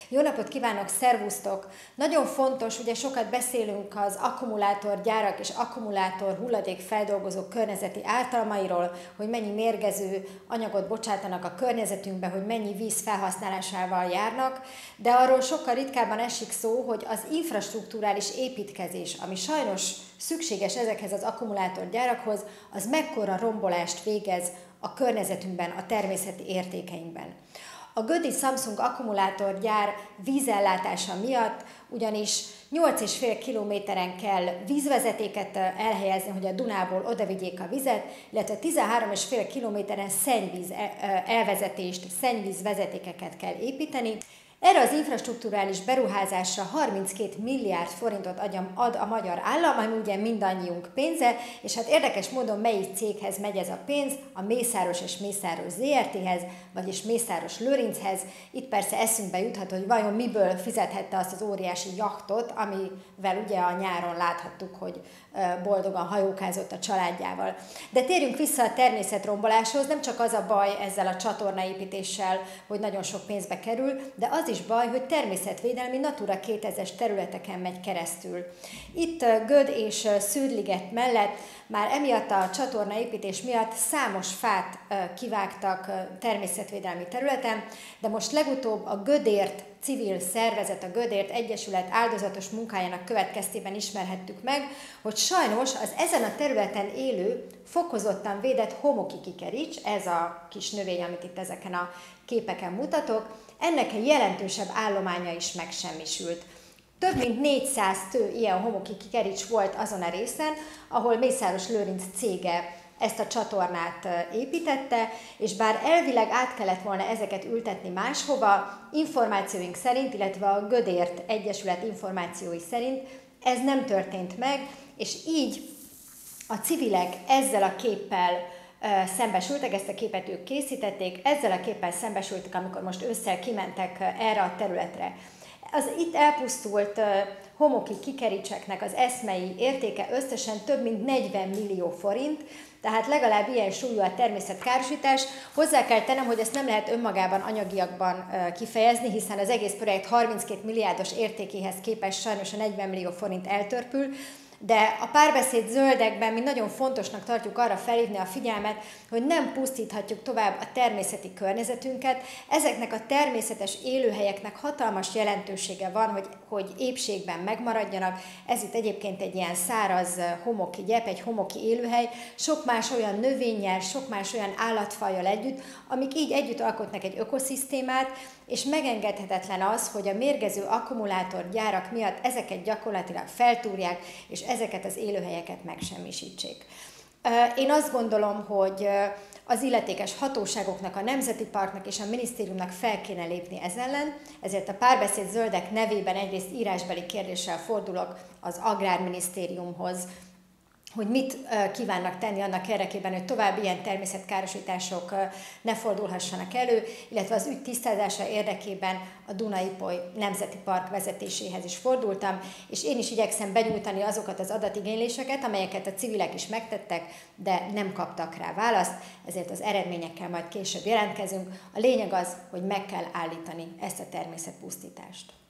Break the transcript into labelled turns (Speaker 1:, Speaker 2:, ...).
Speaker 1: Jó napot kívánok, szervusztok! Nagyon fontos, ugye sokat beszélünk az akkumulátorgyárak és akkumulátor hulladékfeldolgozó környezeti ártalmairól, hogy mennyi mérgező anyagot bocsátanak a környezetünkbe, hogy mennyi víz felhasználásával járnak, de arról sokkal ritkábban esik szó, hogy az infrastrukturális építkezés, ami sajnos szükséges ezekhez az akkumulátorgyárakhoz, az mekkora rombolást végez a környezetünkben, a természeti értékeinkben. A gödi Samsung akkumulátorgyár vízellátása miatt ugyanis 8,5 kilométeren kell vízvezetéket elhelyezni, hogy a Dunából odavigyék a vizet, illetve 13,5 kilométeren szennyvíz elvezetést, szennyvízvezetékeket kell építeni. Erre az infrastrukturális beruházásra 32 milliárd forintot ad a magyar állam, ami ugye mindannyiunk pénze, és hát érdekes módon melyik céghez megy ez a pénz, a Mészáros és Mészáros Zrt-hez, vagyis Mészáros Lőrinchez. Itt persze eszünkbe juthat, hogy vajon miből fizethette azt az óriási jachtot, amivel ugye a nyáron láthattuk, hogy boldogan hajókázott a családjával. De térjünk vissza a természetromboláshoz, nem csak az a baj ezzel a csatornaépítéssel, hogy nagyon sok pénzbe kerül, de az is baj, hogy természetvédelmi Natura 2000-es területeken megy keresztül. Itt Göd és Szűrliget mellett már emiatt a csatornaépítés miatt számos fát kivágtak természetvédelmi területen, de most legutóbb a Gödért civil szervezet, a Gödért Egyesület áldozatos munkájának következtében ismerhettük meg, hogy sajnos az ezen a területen élő, fokozottan védett homoki kikerics, ez a kis növény, amit itt ezeken a képeken mutatok, ennek egy jelentősebb állománya is megsemmisült. Több mint 400 tő ilyen homoki kikerics volt azon a részen, ahol Mészáros Lőrinc cége ezt a csatornát építette, és bár elvileg át kellett volna ezeket ültetni máshova, információink szerint, illetve a Gödért Egyesület információi szerint ez nem történt meg, és így a civilek ezzel a képpel szembesültek, ezt a képet ők készítették, ezzel a képpel szembesültek, amikor most ősszel kimentek erre a területre. Az itt elpusztult homoki kikericseknek az eszmei értéke összesen több mint 40 millió forint, tehát legalább ilyen súlyú a természetkárosítás. Hozzá kell tennem, hogy ezt nem lehet önmagában anyagiakban kifejezni, hiszen az egész projekt 32 milliárdos értékéhez képest sajnos a 40 millió forint eltörpül, de a Párbeszéd Zöldekben mi nagyon fontosnak tartjuk arra felhívni a figyelmet, hogy nem pusztíthatjuk tovább a természeti környezetünket. Ezeknek a természetes élőhelyeknek hatalmas jelentősége van, hogy épségben megmaradjanak. Ez itt egyébként egy ilyen száraz homoki gyep, egy homoki élőhely, sok más olyan növényel, sok más olyan állatfajjal együtt, amik így együtt alkotnak egy ökoszisztémát, és megengedhetetlen az, hogy a mérgező akkumulátorgyárak miatt ezeket gyakorlatilag feltúrják, és ezeket az élőhelyeket megsemmisítsék. Én azt gondolom, hogy az illetékes hatóságoknak, a Nemzeti Parknak és a minisztériumnak fel kéne lépni ez ellen, ezért a Párbeszéd Zöldek nevében egyrészt írásbeli kérdéssel fordulok az Agrárminisztériumhoz, hogy mit kívánnak tenni annak érdekében, hogy további ilyen természetkárosítások ne fordulhassanak elő, illetve az ügy tisztázása érdekében a Duna-Ipoly Nemzeti Park vezetéséhez is fordultam, és én is igyekszem benyújtani azokat az adatigényléseket, amelyeket a civilek is megtettek, de nem kaptak rá választ, ezért az eredményekkel majd később jelentkezünk. A lényeg az, hogy meg kell állítani ezt a természetpusztítást.